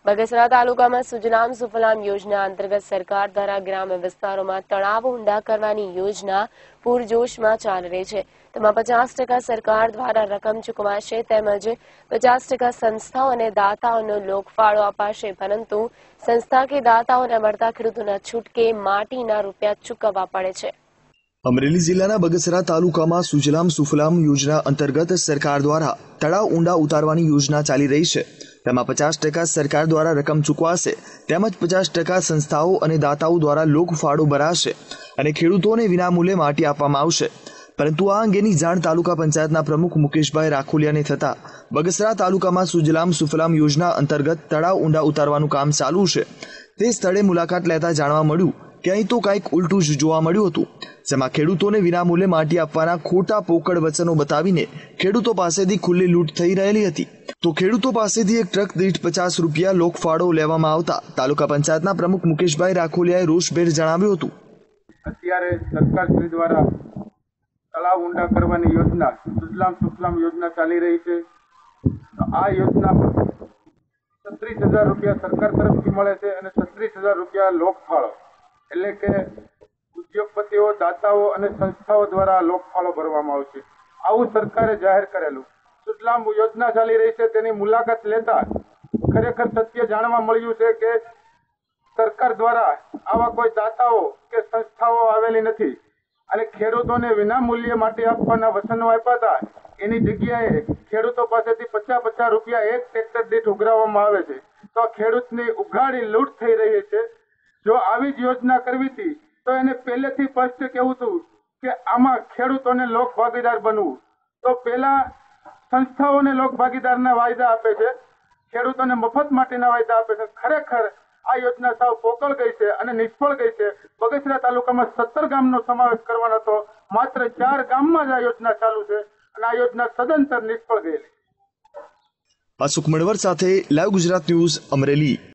બગસરા તાલુકામાં સુજલામ સુફલામ યોજના અંતર્ગત સરકાર દ્વારા ગ્રામ્ય વિસ્તારોમાં તળાવો ઊંડા કરવાની યોજના પૂરજોશમાં ચાલી રહી છે। તેમાં 50% સરકાર દ્વારા રકમ ચૂકવાશે તેમજ 50% સંસ્થાઓ અને દાતાઓનો લોકફાળો અપાશે, પરંતુ સંસ્થા કે દાતાઓને મળતા ખેડૂતોના છૂટકે માટીના રૂપિયા ચૂકવવા પડે છે। अमरेली जिल्लाના બગસરા તાલુકામાં સુજલામ સુફલામ યોજના અંતર્ગત સરકાર દ્વારા તળાવ ઊંડા ઉતારવાની યોજના ચાલી રહી છે। તેમાં 50% સરકાર દ્વારા રકમ ચૂકવાશે તેમજ 50% સંસ્થાઓ અને દાતાઓ દ્વારા લોકફાળો ભરાશે અને ખેડૂતોને વિનામૂલ્યે માટી આપવામાં આવશે। પરંતુ આ અંગેની જાણ તાલુકા પંચાયતના પ્રમુખ મુકેશભાઈ રાખોલિયાને થતા બગસરા તાલુકામાં સુજલામ સુફલામ યોજના અંતર્ગત તળાવ ઊંડા ઉતારવાનું કામ ચાલુ છે। તે સ્થળે મુલાકાત લેતા જાણવા મળ્યું કે અહીં તો કંઈક ઉલટું જ જોવા મળ્યું હતું, જેમાં ખેડૂતોને વિનામૂલ્યે માટી આપવાના ખોટા પોકળ વચનો બતાવીને ખેડૂતો પાસેથી ખુલ્લી લૂંટ થઈ રહેલી હતી। તો ખેડૂતો પાસેથી એક ટ્રક દીઠ 50 રૂપિયા લોકફાળો લેવામાં આવતા તાલુકા પંચાયતના પ્રમુખ મુકેશભાઈ રાખોલિયાએ રોષભેર જણાવ્યું હતું। અત્યારે સરકારશ્રી દ્વારા તળાવ ઊંડા કરવાની યોજના સુજલામ સુફલામ યોજના ચાલી રહી છે। આ યોજનામાં 36,000 રૂપિયા સરકાર તરફથી મળે છે અને 36,000 રૂપિયા લોકફાળો, એટલે કે ઉદ્યોગપતિઓ, દાતાઓ અને સંસ્થાઓ દ્વારા લોકફાળો ભરવામાં આવશે। આવું સરકારે જાહેર કરેલું। સુજલામ યોજના ચાલી રહી છે તેની મુલાકાત લેતા ખરેખર સત્ય જાણવા મળ્યું છે કે સરકાર દ્વારા આવા કોઈ દાતાઓ કે સંસ્થાઓ આવેલી નથી અને ખેડૂતોને વિનામૂલ્યે માટી આપવાના વચનો આપ્યા હતા, એની જગ્યાએ ખેડૂતો પાસેથી 50 રૂપિયા એક ટ્રેક્ટર દીઠ ઉઘરાવવામાં આવે છે। તો આ ખેડૂતની ઉઘાડી લૂંટ થઈ રહી છે। જો આવી જ યોજના કરવી હતી તો એને પહેલેથી સ્પષ્ટ કહેવું હતું કે આમાં ખેડૂતોને લોક ભાગીદાર બનવું। તો પહેલા સંસ્થાઓને લોક ભાગીદારના વાયદા આપે છે, ખેડૂતોને મફત માટીના વાયદા આપે છે। ખરેખર આ યોજના સાવ પોકળ ગઈ છે અને નિષ્ફળ ગઈ છે। બગસરા તાલુકામાં 17 ગામનો સમાવેશ કરવાનો હતો, માત્ર 4 ગામમાં જ આ યોજના ચાલુ છે અને આ યોજના સદંતર નિષ્ફળ ગયેલી। અશુક મણવર સાથે લાઈવ ગુજરાત ન્યૂઝ, અમરેલી।